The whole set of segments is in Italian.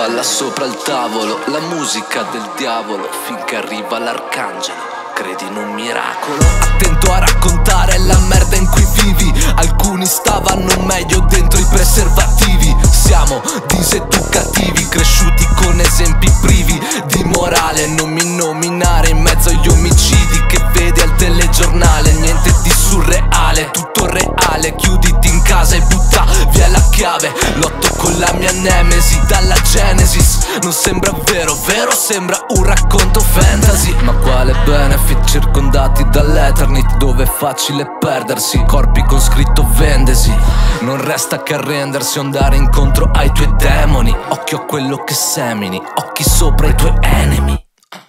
là sopra il tavolo, la musica del diavolo, finché arriva l'arcangelo, credi in un miracolo. Attento a raccontare la merda in cui vivi, alcuni stavano meglio dentro i preservativi. Siamo diseducativi, cresciuti con esempi privi di morale. Non mi nominare in mezzo agli omicidi che vedi al telegiornale. Niente di surreale, tutto reale. Chiuditi in casa e butta via la chiave. Lotto con la mia nemesi dalla Genesis. Non sembra vero, vero sembra un racconto fantasy. Ma quale benefit circondati dall'Eternity, dove è facile perdersi, corpi con scritto vendesi. Non resta che arrendersi o andare incontro ai tuoi demoni. Occhio a quello che semini, occhi sopra i tuoi enemy.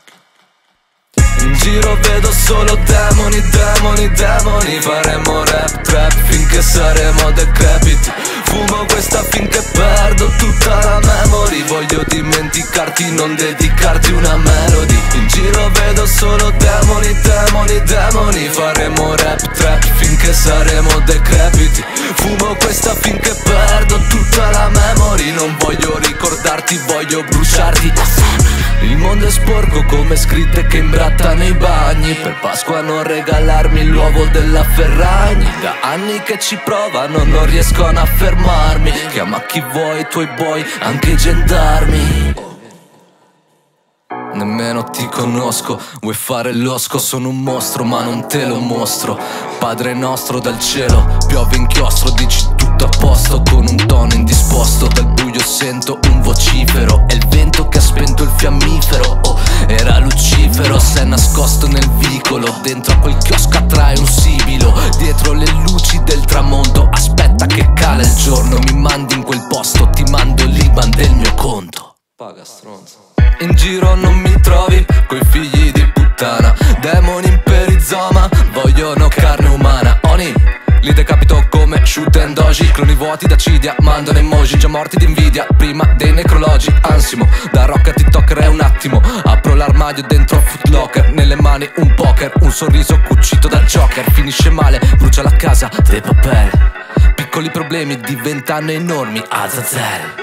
In giro vedo solo demoni, demoni, demoni. Faremo rap, trap finché saremo decrepiti. Fumo questa finché perdo tutta la memory. Voglio dimenticarti, non dedicarti una melody. In giro vedo solo demoni, demoni, demoni. Faremo rap, trap finché saremo decrepiti. Fumo questa finché perdo tutta la memory. Non voglio ricordarti, voglio bruciarti da sempre. Il mondo è sporco come scritte che imbrattano i bagni. Per Pasqua non regalarmi l'uovo della Ferragni. Da anni che ci provano, non riescono a fermarmi. Chiama chi vuoi, i tuoi boy, anche i gendarmi. Nemmeno ti conosco, vuoi fare l'osco? Sono un mostro ma non te lo mostro. Padre nostro dal cielo, piove inchiostro, dici tutto a posto con un tono indisposto. Dal buio sento un vocifero, è il vento che ha spento il fiammifero. Oh, era Lucifero, s'è nascosto nel vicolo. Dentro a quel chiosco attrae un sibilo. Dietro le luci del tramonto, aspetta che cala il giorno. Mi mandi in quel posto, ti mando l'Iban del mio conto. Paga stronzo. In giro non mi trovi coi figli di puttana. Demoni in perizoma, vogliono carne umana. Oni, li decapito come shoot and doji. Cloni vuoti da cidia, mandano emoji. Già morti d'invidia, prima dei necrologi. Ansimo, da rock a tiktoker è un attimo. Apro l'armadio dentro a Footlocker. Nelle mani un poker, un sorriso cucito dal Joker. Finisce male, brucia la casa dei papel. Piccoli problemi diventano enormi, Azazel.